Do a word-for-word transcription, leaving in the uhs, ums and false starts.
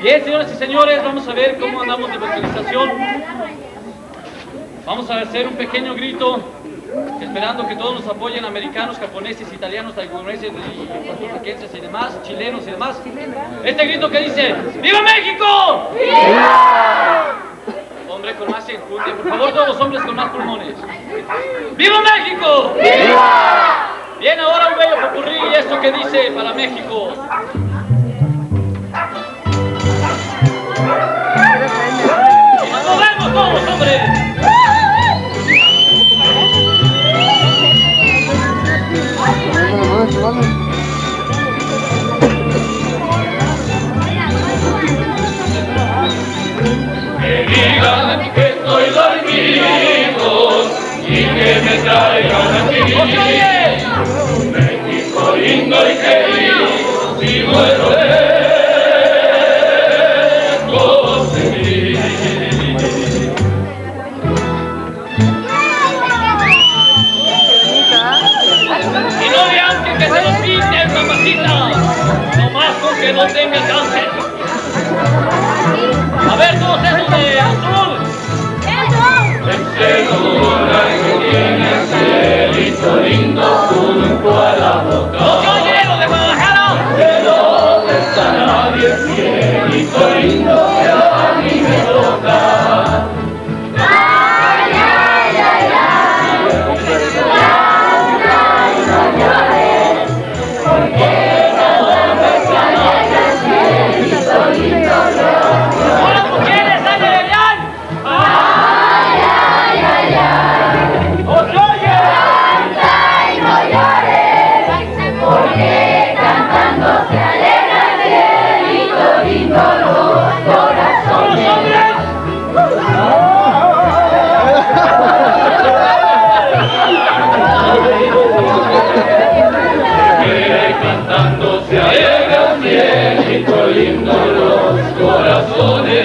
Bien, señoras y señores, vamos a ver cómo andamos de vocalización. Vamos a hacer un pequeño grito, esperando que todos nos apoyen, americanos, japoneses, italianos, taiwaneses, puertorriqueños y demás, chilenos y demás. Este grito que dice, ¡Viva México! ¡Viva! Hombre con más enjundia, por favor, todos los hombres con más pulmones. ¡Viva México! ¡Viva! Bien, ahora un bello popurrí, esto que dice para México. ¡Y nos movemos todos, hombre! Que digan que estoy dormido y que me traigan aquí. México lindo y querido, si muero lejos de mí. Y no vean que, que se los pinten, mamacita, nomás con que no tenga cáncer. A ver, todos esos de azul. Ese dura que tiene cielito lindo junto a la boca. ¡No se oye lo de Guadalajara! Que no está nadie, cielito lindo que a mí me toca. Ay, ay, ay, ay, no llores, porque cada vez que alegra el cielito lindo lo ¡Hola, mujeres, sale bien! ay, ay, ay, ay, ¡No se oye! canta y no llores, porque cantando se alegra el cielito lindo los corazones. Que cantando se alegra cielito lindo los corazones.